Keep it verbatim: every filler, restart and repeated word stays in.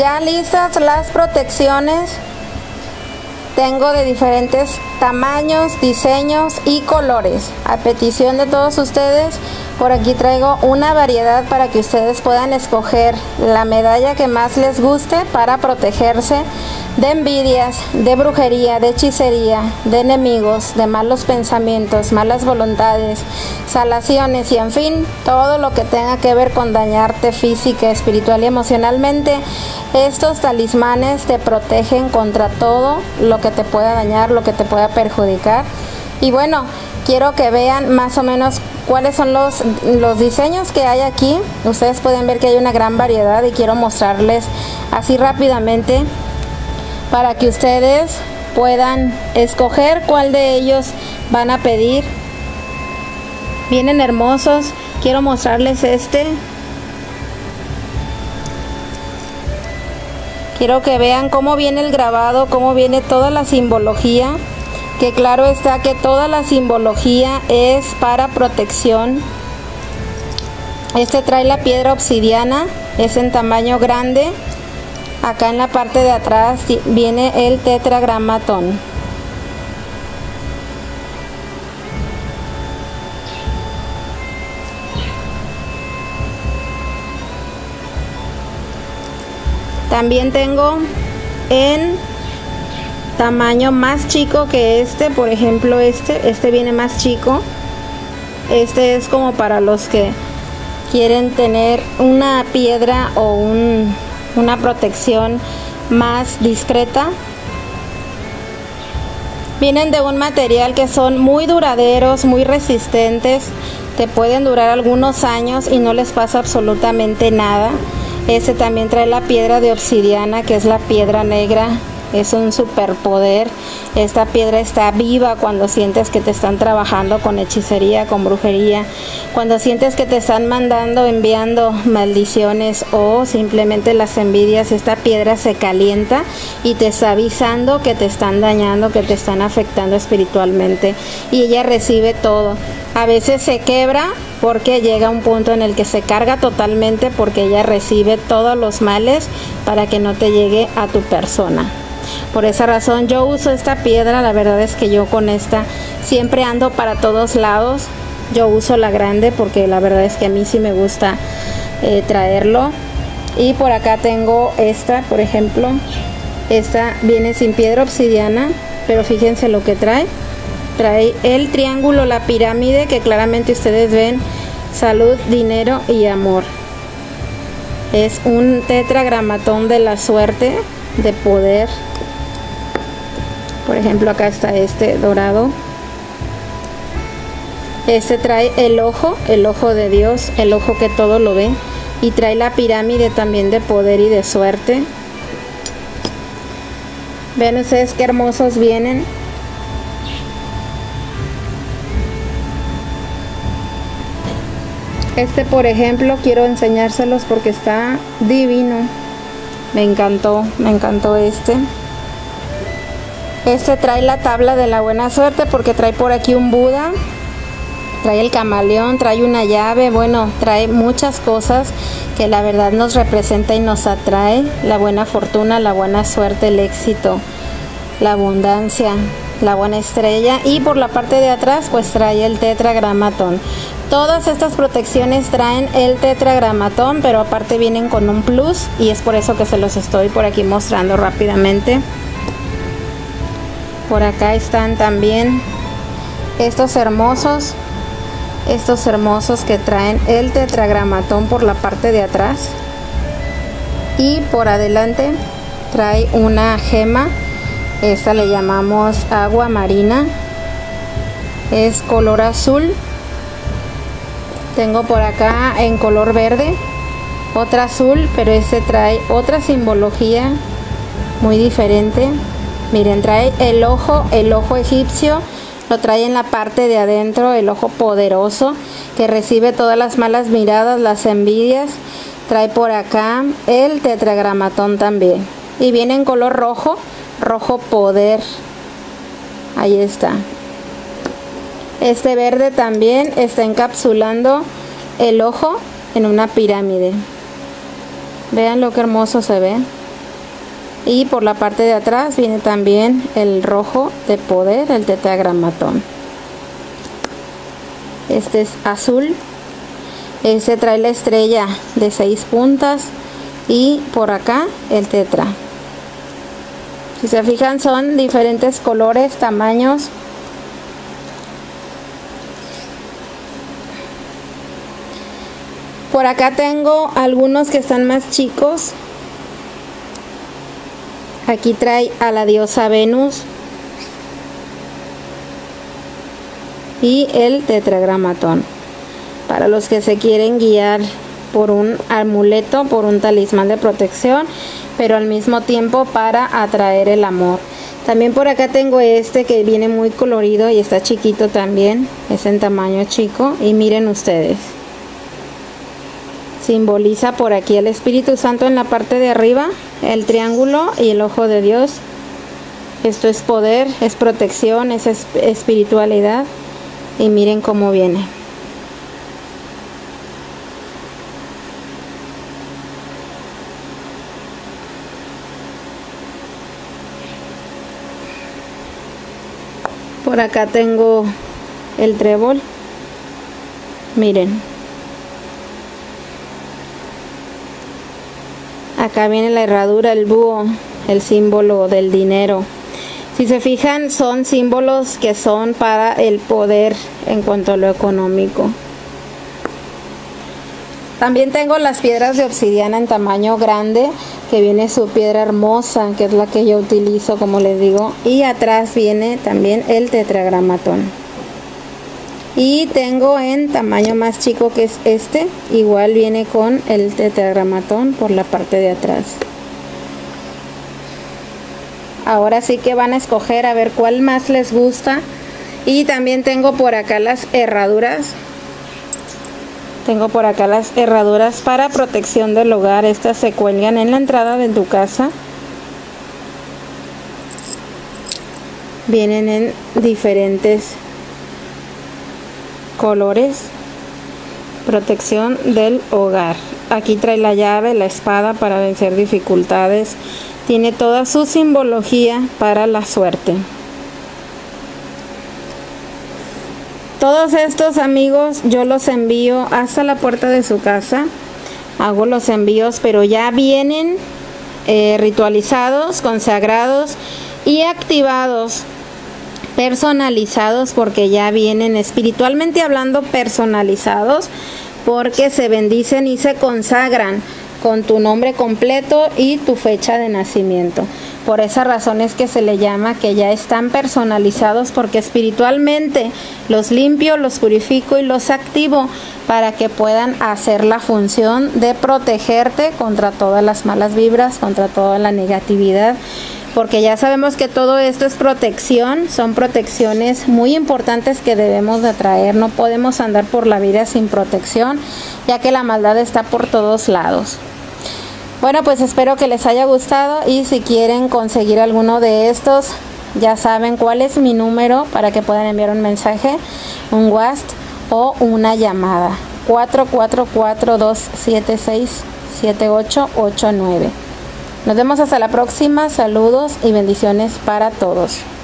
Ya listas las protecciones. Tengo de diferentes tamaños, diseños y colores. A petición de todos ustedes, por aquí traigo una variedad para que ustedes puedan escoger la medalla que más les guste para protegerse de envidias, de brujería, de hechicería, de enemigos, de malos pensamientos, malas voluntades, salaciones y en fin, todo lo que tenga que ver con dañarte física, espiritual y emocionalmente. Estos talismanes te protegen contra todo lo que te pueda dañar, lo que te pueda perjudicar. Y bueno, quiero que vean más o menos cuáles son los, los diseños que hay aquí. Ustedes pueden ver que hay una gran variedad y quiero mostrarles así rápidamente para que ustedes puedan escoger cuál de ellos van a pedir. Vienen hermosos. Quiero mostrarles este. Quiero que vean cómo viene el grabado, cómo viene toda la simbología. Que claro está que toda la simbología es para protección. Este trae la piedra obsidiana, es en tamaño grande. Acá en la parte de atrás viene el tetragramatón. También tengo en tamaño más chico que este, por ejemplo este, este viene más chico. Este es como para los que quieren tener una piedra o un, una protección más discreta. Vienen de un material que son muy duraderos, muy resistentes, te pueden durar algunos años y no les pasa absolutamente nada. Este también trae la piedra de obsidiana, que es la piedra negra. Es un superpoder. Esta piedra está viva cuando sientes que te están trabajando con hechicería, con brujería, cuando sientes que te están mandando, enviando maldiciones o simplemente las envidias. Esta piedra se calienta y te está avisando que te están dañando, que te están afectando espiritualmente, y ella recibe todo. A veces se quebra porque llega un punto en el que se carga totalmente, porque ella recibe todos los males para que no te llegue a tu persona. Por esa razón yo uso esta piedra. La verdad es que yo con esta siempre ando para todos lados. Yo uso la grande porque la verdad es que a mí sí me gusta eh, traerlo. Y por acá tengo esta, por ejemplo. Esta viene sin piedra obsidiana, pero fíjense lo que trae. Trae el triángulo, la pirámide, que claramente ustedes ven: salud, dinero y amor. Es un tetragramatón de la suerte, de poder. Por ejemplo, acá está este dorado. Este trae el ojo, el ojo de Dios, el ojo que todo lo ve. Y trae la pirámide también de poder y de suerte. Ven ustedes qué hermosos vienen. Este, por ejemplo, quiero enseñárselos porque está divino. Me encantó, me encantó este. Este trae la tabla de la buena suerte porque trae por aquí un Buda. Trae el camaleón, trae una llave. Bueno, trae muchas cosas que la verdad nos representa y nos atrae. La buena fortuna, la buena suerte, el éxito, la abundancia, la buena estrella. Y por la parte de atrás pues trae el tetragramatón. Todas estas protecciones traen el tetragramatón, pero aparte vienen con un plus, y es por eso que se los estoy por aquí mostrando rápidamente. Por acá están también estos hermosos, estos hermosos que traen el tetragramatón por la parte de atrás. Y por adelante trae una gema. Esta le llamamos agua marina. Es color azul. Tengo por acá en color verde otra azul, pero este trae otra simbología muy diferente. Miren, trae el ojo, el ojo egipcio, lo trae en la parte de adentro, el ojo poderoso que recibe todas las malas miradas, las envidias. Trae por acá el tetragramatón también. Y viene en color rojo, rojo poder. Ahí está. Este verde también está encapsulando el ojo en una pirámide. Vean lo que hermoso se ve. Y por la parte de atrás viene también el rojo de poder, el tetragramatón. Este es azul. Este trae la estrella de seis puntas y por acá el tetra. Si se fijan, son diferentes colores, tamaños. Por acá tengo algunos que están más chicos. Aquí trae a la diosa Venus y el tetragramatón. Para los que se quieren guiar por un amuleto, por un talismán de protección, pero al mismo tiempo para atraer el amor. También por acá tengo este que viene muy colorido y está chiquito también, es en tamaño chico, y miren ustedes, simboliza por aquí el Espíritu Santo en la parte de arriba, el triángulo y el ojo de Dios. Esto es poder, es protección, es espiritualidad, y miren cómo viene. Por acá tengo el trébol, miren. Acá viene la herradura, el búho, el símbolo del dinero. Si se fijan, son símbolos que son para el poder en cuanto a lo económico. También tengo las piedras de obsidiana en tamaño grande, que viene su piedra hermosa, que es la que yo utilizo, como les digo. Y atrás viene también el tetragramatón. Y tengo en tamaño más chico, que es este, igual viene con el tetragramatón por la parte de atrás. Ahora sí que van a escoger a ver cuál más les gusta. Y también tengo por acá las herraduras. Tengo por acá las herraduras para protección del hogar. Estas se cuelgan en la entrada de tu casa. Vienen en diferentes colores. Protección del hogar. Aquí trae la llave, la espada para vencer dificultades. Tiene toda su simbología para la suerte. Todos estos, amigos, yo los envío hasta la puerta de su casa. Hago los envíos, pero ya vienen eh, ritualizados, consagrados y activados, personalizados, porque ya vienen espiritualmente hablando personalizados, porque se bendicen y se consagran con tu nombre completo y tu fecha de nacimiento. Por esa razón es que se le llama que ya están personalizados, porque espiritualmente los limpio, los purifico y los activo para que puedan hacer la función de protegerte contra todas las malas vibras, contra toda la negatividad, porque ya sabemos que todo esto es protección, son protecciones muy importantes que debemos de traer. No podemos andar por la vida sin protección, ya que la maldad está por todos lados. Bueno, pues espero que les haya gustado, y si quieren conseguir alguno de estos, ya saben cuál es mi número para que puedan enviar un mensaje, un WhatsApp o una llamada. cuatro cuatro cuatro, dos siete seis, siete ocho ocho nueve. Nos vemos hasta la próxima. Saludos y bendiciones para todos.